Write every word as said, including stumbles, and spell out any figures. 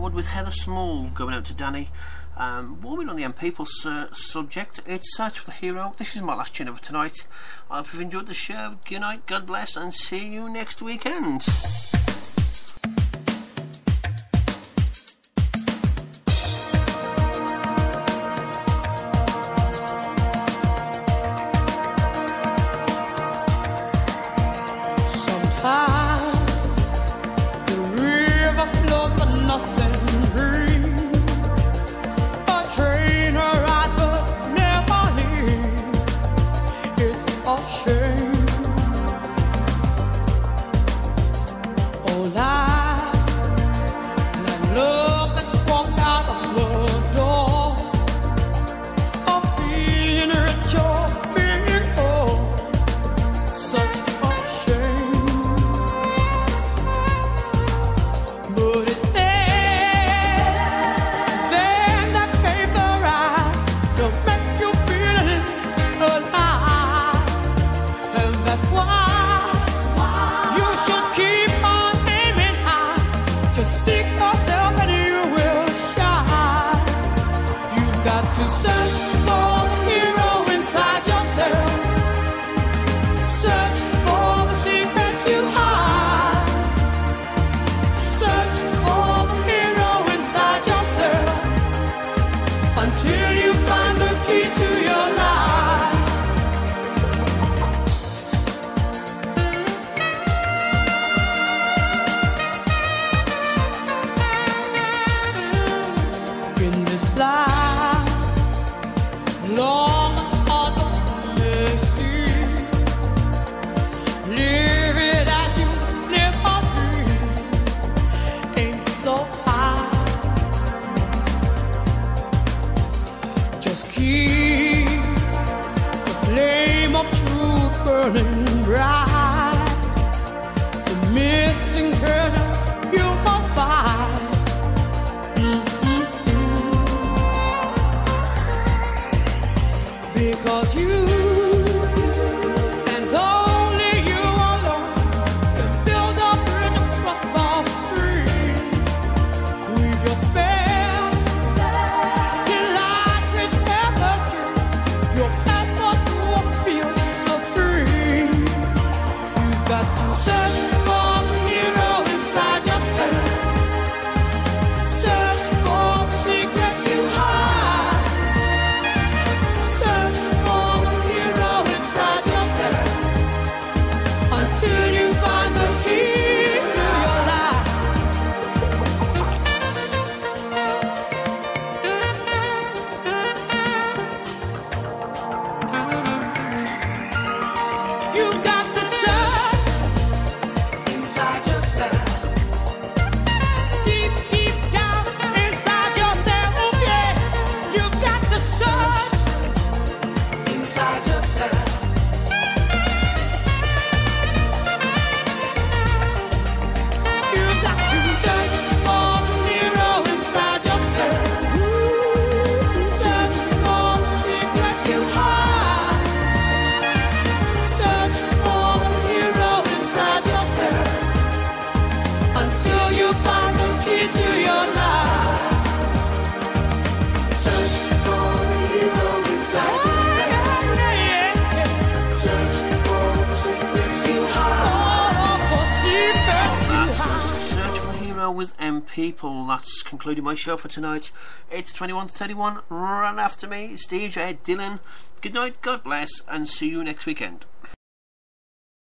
Forward with Heather Small going out to Danny. Um, warming on the M People's uh, subject, it's Search for the Hero. This is my last tune of tonight. I hope you've enjoyed the show. Good night, God bless, and see you next weekend. With M People. That's concluding my show for tonight. It's twenty-one thirty-one. Run after me. It's D J Dylan. Good night, God bless, and see you next weekend.